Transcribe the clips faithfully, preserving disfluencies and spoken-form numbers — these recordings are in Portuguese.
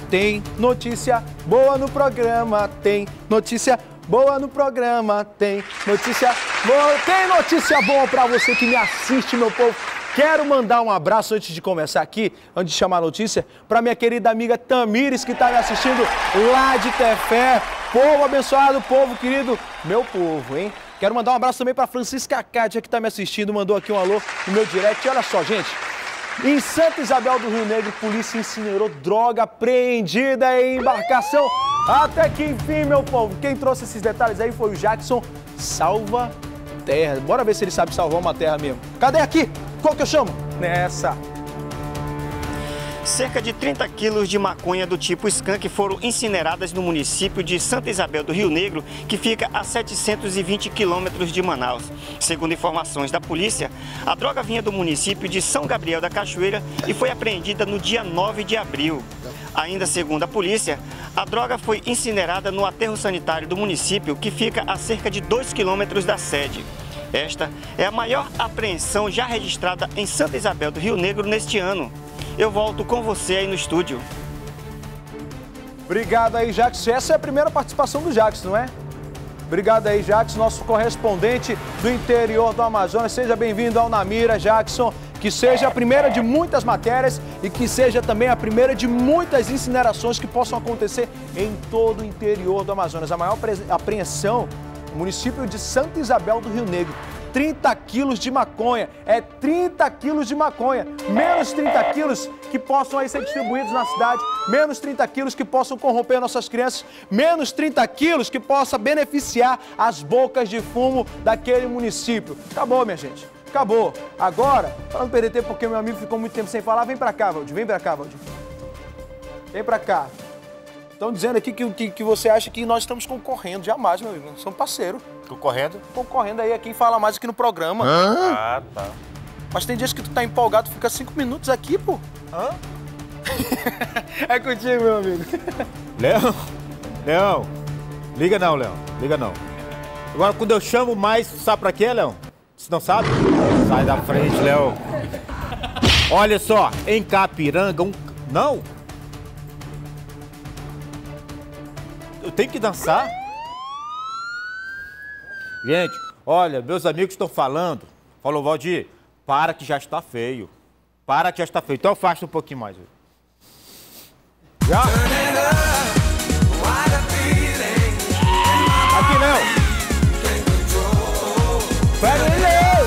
Tem notícia boa no programa, tem notícia boa no programa, tem notícia boa, tem notícia boa pra você que me assiste, meu povo. Quero mandar um abraço antes de começar aqui, antes de chamar a notícia, pra minha querida amiga Tamires, que tá me assistindo lá de Tefé. Povo abençoado, povo querido, meu povo, hein? Quero mandar um abraço também pra Francisca Cátia, que tá me assistindo, mandou aqui um alô no meu direct. Olha só, gente. Em Santa Isabel do Rio Negro, polícia incinerou droga apreendida em embarcação. Até que enfim, meu povo. Quem trouxe esses detalhes aí foi o Jackson Salva Terra. Bora ver se ele sabe salvar uma terra mesmo. Cadê aqui? Qual que eu chamo? Nessa. Cerca de trinta quilos de maconha do tipo skunk foram incineradas no município de Santa Isabel do Rio Negro, que fica a setecentos e vinte quilômetros de Manaus. Segundo informações da polícia, a droga vinha do município de São Gabriel da Cachoeira e foi apreendida no dia nove de abril. Ainda segundo a polícia, a droga foi incinerada no aterro sanitário do município, que fica a cerca de dois quilômetros da sede. Esta é a maior apreensão já registrada em Santa Isabel do Rio Negro neste ano. Eu volto com você aí no estúdio. Obrigado aí, Jackson. Essa é a primeira participação do Jackson, não é? Obrigado aí, Jackson, nosso correspondente do interior do Amazonas. Seja bem-vindo ao Na Mira, Jackson. Que seja a primeira de muitas matérias e que seja também a primeira de muitas incinerações que possam acontecer em todo o interior do Amazonas. A maior apreensão no município de Santa Isabel do Rio Negro. trinta quilos de maconha, é trinta quilos de maconha, menos trinta quilos que possam aí ser distribuídos na cidade, menos trinta quilos que possam corromper nossas crianças, menos trinta quilos que possa beneficiar as bocas de fumo daquele município. Acabou, minha gente, acabou. Agora, para não perder tempo, porque meu amigo ficou muito tempo sem falar, vem pra cá, Valdir, vem pra cá, Valdir. Vem pra cá. Estão dizendo aqui que, que, que você acha que nós estamos concorrendo, jamais, meu amigo, nós somos parceiros. Concorrendo? Concorrendo aí a quem fala mais aqui no programa. Hã? Ah, tá. Mas tem dias que tu tá empolgado, fica cinco minutos aqui, pô. Hã? É contigo, meu amigo. Leão, Leão, liga não, Leão, liga não. Agora, quando eu chamo mais, sabe pra quê, Leão? Se não sabe, sai da frente, Leão. Olha só, em Capiranga, um... Não? Eu tenho que dançar? Gente, olha, meus amigos estão falando. Falou, Valdir, para que já está feio. Para que já está feio. Então afasta um pouquinho mais. Já? Aqui, Léo. Pera aí, Léo.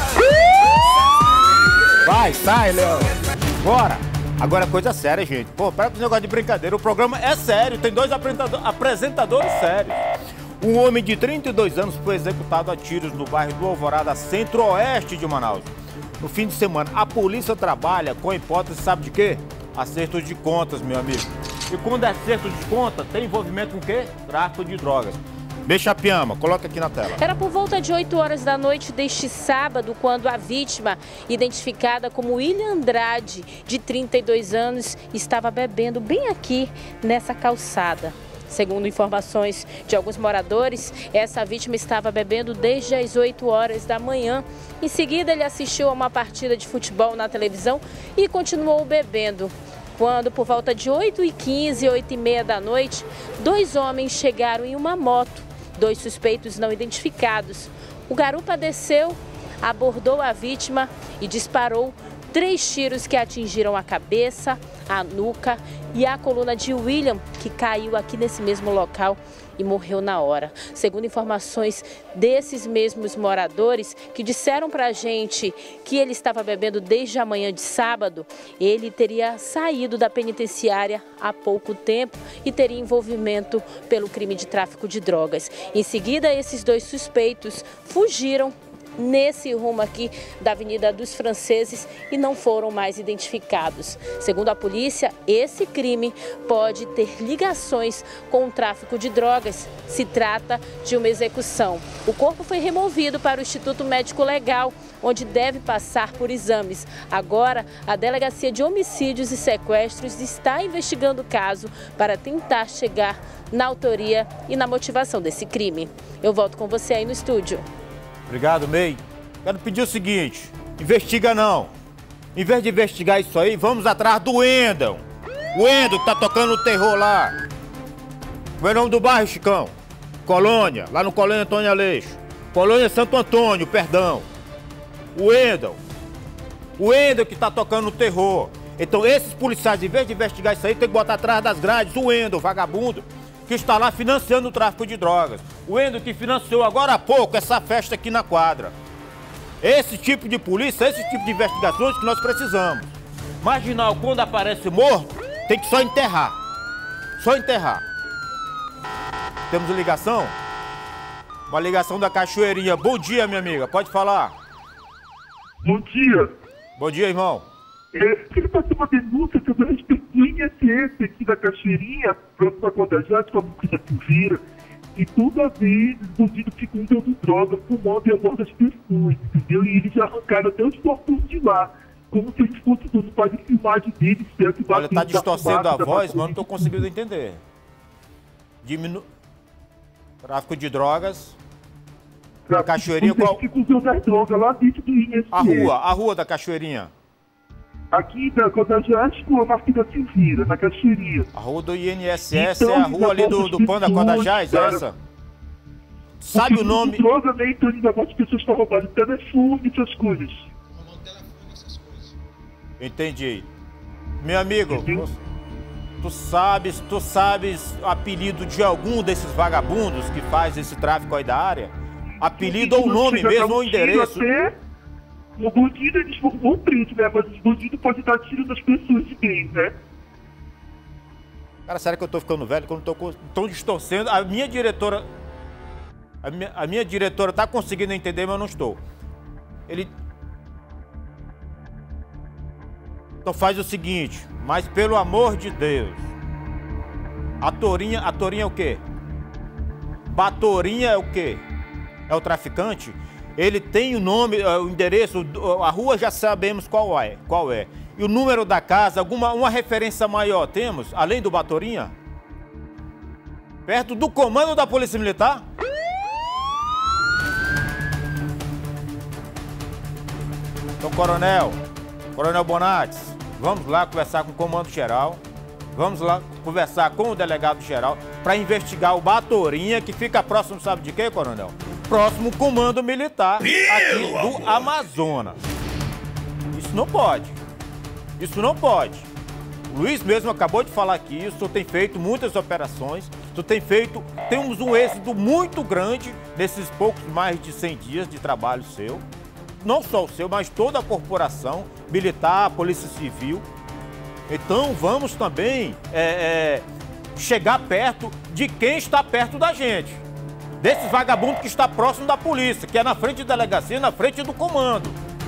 Vai, sai, Léo. Bora. Agora é coisa séria, gente. Pô, para com esse negócio de brincadeira. O programa é sério. Tem dois apresentadores, apresentadores sérios. Um homem de trinta e dois anos foi executado a tiros no bairro do Alvorada, centro-oeste de Manaus. No fim de semana, a polícia trabalha com a hipótese, sabe de quê? Acerto de contas, meu amigo. E quando é acerto de conta, tem envolvimento com o quê? Tráfico de drogas. Bechapiama, coloca aqui na tela. Era por volta de oito horas da noite deste sábado, quando a vítima, identificada como William Andrade, de trinta e dois anos, estava bebendo bem aqui nessa calçada. Segundo informações de alguns moradores, essa vítima estava bebendo desde as oito horas da manhã. Em seguida, ele assistiu a uma partida de futebol na televisão e continuou bebendo. Quando, por volta de oito e quinze, oito e meia da noite, dois homens chegaram em uma moto, dois suspeitos não identificados. O garupa desceu, abordou a vítima e disparou três tiros que atingiram a cabeça, a nuca e a coluna de William, que caiu aqui nesse mesmo local e morreu na hora. Segundo informações desses mesmos moradores, que disseram pra gente que ele estava bebendo desde a manhã de sábado, ele teria saído da penitenciária há pouco tempo e teria envolvimento pelo crime de tráfico de drogas. Em seguida, esses dois suspeitos fugiram nesse rumo aqui da Avenida dos Franceses e não foram mais identificados. Segundo a polícia, esse crime pode ter ligações com o tráfico de drogas. Se trata de uma execução. O corpo foi removido para o Instituto Médico Legal, onde deve passar por exames. Agora, a Delegacia de Homicídios e Sequestros está investigando o caso para tentar chegar na autoria e na motivação desse crime. Eu volto com você aí no estúdio. Obrigado, May. Quero pedir o seguinte, investiga não. Em vez de investigar isso aí, vamos atrás do Wendel. O Endo que tá tocando o terror lá. Qual é o nome do bairro, Chicão? Colônia, lá no Colônia Antônio Aleixo. Colônia Santo Antônio, perdão. O Wendel. O Wendel que tá tocando o terror. Então esses policiais, em vez de investigar isso aí, tem que botar atrás das grades o Wendel, vagabundo, que está lá financiando o tráfico de drogas. O Wendel que financiou agora há pouco essa festa aqui na quadra. Esse tipo de polícia, esse tipo de investigações que nós precisamos. Marginal, quando aparece morto, tem que só enterrar. Só enterrar. Temos ligação? Uma ligação da Cachoeirinha. Bom dia, minha amiga. Pode falar. Bom dia. Bom dia, irmão. É, queria fazer uma denúncia sobre a respeito do I N S S aqui da Cachoeirinha, próximo a Codajás, com a Buquita Silveira, e toda vez os bandidos ficam usando droga, fumando e abordam as pessoas, entendeu? E eles já arrancaram até os portões de lá, como se eles fossem donos, fazem filmagem deles, certo? Olha, tá distorcendo a voz, mas não tô conseguindo entender. Diminu... Tráfico de drogas. A Cachoeirinha, qual? Ficam usando as drogas lá dentro do I N S S. A rua, a rua da Cachoeirinha. Aqui da Codajás com a Marquinhos da Silveira, na Cachoeirinha. A rua do I N S S então, é a rua ali do, do Pão da Codajás, é essa? Sabe o nome? Droga, né? Então ainda mais pessoas estão roubando telefone, essas coisas. Entendi. Meu amigo, tu, tu sabes, tu sabes o apelido de algum desses vagabundos que faz esse tráfico aí da área? Apelido ou nome mesmo, ou endereço? Até o bandido eles vão preso, né? Mas os bandidos podem dar tiro nas pessoas de bem, né? Cara, será que eu tô ficando velho? Quando eu tô tão distorcendo, a minha diretora... A minha, a minha diretora tá conseguindo entender, mas eu não estou. Ele... Então faz o seguinte, mas pelo amor de Deus, a Torinha, a Torinha é o quê? Batorinha é o quê? É o traficante? Ele tem o nome, o endereço, a rua já sabemos qual é, qual é. E o número da casa, alguma uma referência maior temos, além do Batorinha? Perto do comando da Polícia Militar? Então, coronel, coronel Bonates, vamos lá conversar com o comando geral, vamos lá conversar com o delegado geral para investigar o Batorinha, que fica próximo, sabe de quê, coronel? Próximo comando militar aqui do Amazonas. Isso não pode. Isso não pode. O Luiz mesmo acabou de falar aqui, isso tem feito muitas operações, tu tem feito, temos um êxito muito grande nesses poucos mais de cem dias de trabalho seu. Não só o seu, mas toda a corporação militar, a Polícia Civil. Então vamos também é, é, chegar perto de quem está perto da gente. Desses vagabundos que está próximo da polícia, que é na frente da delegacia, na frente do comando.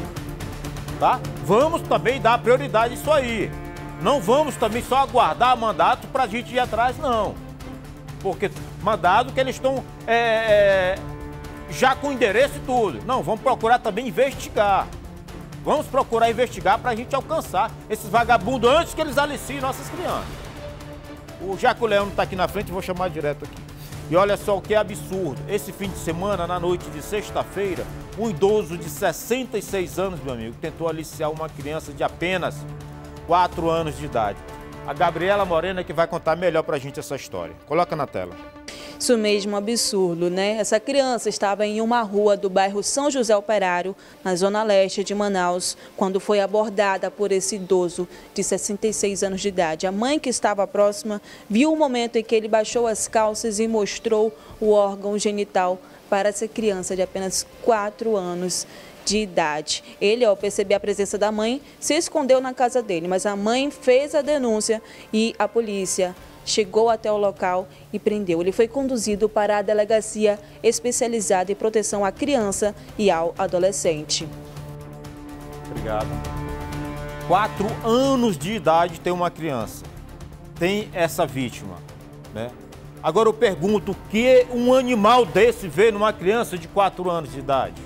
Tá? Vamos também dar prioridade a isso aí. Não vamos também só aguardar mandato para a gente ir atrás, não. Porque mandado que eles estão é, já com endereço e tudo. Não, vamos procurar também investigar. Vamos procurar investigar para a gente alcançar esses vagabundos antes que eles aliciem nossas crianças. O Jaco Leão está aqui na frente, vou chamar direto aqui. E olha só o que é absurdo. Esse fim de semana, na noite de sexta-feira, um idoso de sessenta e seis anos, meu amigo, tentou aliciar uma criança de apenas quatro anos de idade. A Gabriela Morena é que vai contar melhor pra gente essa história. Coloca na tela. Isso mesmo, absurdo, né? Essa criança estava em uma rua do bairro São José Operário, na zona leste de Manaus, quando foi abordada por esse idoso de sessenta e seis anos de idade. A mãe, que estava próxima, viu o momento em que ele baixou as calças e mostrou o órgão genital para essa criança de apenas quatro anos de idade. Ele, ao perceber a presença da mãe, se escondeu na casa dele, mas a mãe fez a denúncia e a polícia chegou até o local e prendeu. Ele foi conduzido para a delegacia especializada em proteção à criança e ao adolescente. Obrigado. Quatro anos de idade tem uma criança. Tem essa vítima, né? Agora eu pergunto, o que um animal desse vê numa criança de quatro anos de idade?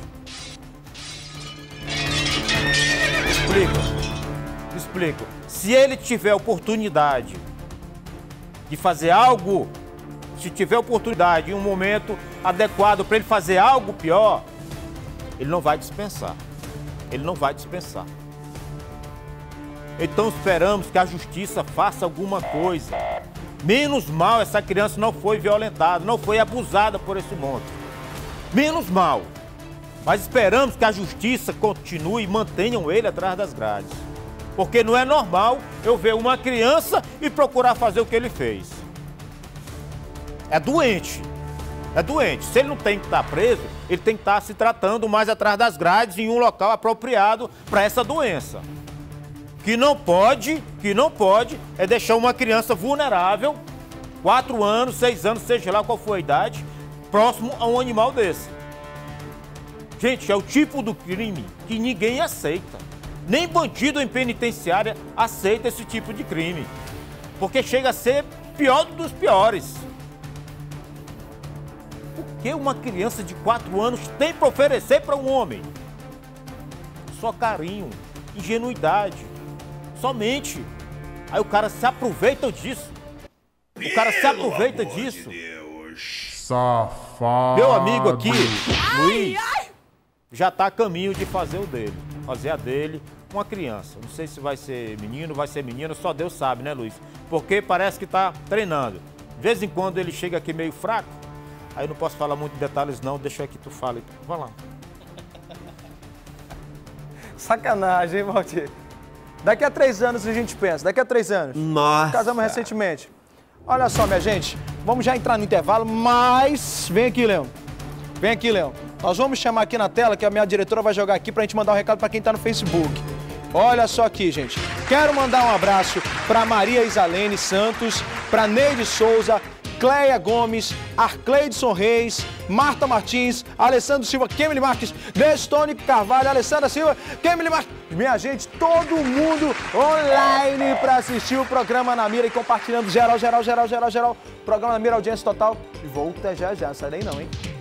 Explica. Explica. Se ele tiver oportunidade de fazer algo, se tiver oportunidade em um momento adequado para ele fazer algo pior, ele não vai dispensar. Ele não vai dispensar. Então esperamos que a justiça faça alguma coisa. Menos mal essa criança não foi violentada, não foi abusada por esse monstro. Menos mal. Mas esperamos que a justiça continue e mantenham ele atrás das grades. Porque não é normal eu ver uma criança e procurar fazer o que ele fez. É doente. É doente. Se ele não tem que estar preso, ele tem que estar se tratando mais atrás das grades em um local apropriado para essa doença. Que não pode, que não pode, é deixar uma criança vulnerável, quatro anos, seis anos, seja lá qual for a idade, próximo a um animal desse. Gente, é o tipo do crime que ninguém aceita. Nem bandido em penitenciária aceita esse tipo de crime. Porque chega a ser pior dos piores. O que uma criança de quatro anos tem para oferecer para um homem? Só carinho, ingenuidade, somente. Aí o cara se aproveita disso. O cara se aproveita disso. Safado. Meu amigo aqui, Luiz, já está a caminho de fazer o dele. Fazer a dele uma criança. Não sei se vai ser menino, vai ser menina, só Deus sabe, né, Luiz? Porque parece que está treinando. De vez em quando ele chega aqui meio fraco. Aí eu não posso falar muito de detalhes não, deixa que tu fale. Vai lá. Sacanagem, hein, Valdir? Daqui a três anos a gente pensa, daqui a três anos. Nossa. Casamos recentemente. Olha só, minha gente, vamos já entrar no intervalo, mas... Vem aqui, Leão. Vem aqui, Leão. Nós vamos chamar aqui na tela, que a minha diretora vai jogar aqui pra gente mandar um recado pra quem tá no Facebook. Olha só aqui, gente. Quero mandar um abraço pra Maria Isalene Santos, pra Neide Souza, Cleia Gomes, Arcleidson Reis, Marta Martins, Alessandro Silva, Kemily Marques, Destone Carvalho, Alessandra Silva, Kemily Marques. Minha gente, todo mundo online para assistir o programa Na Mira e compartilhando geral, geral, geral, geral, geral. Programa Na Mira, audiência total. E volta já já, sai daí não, hein?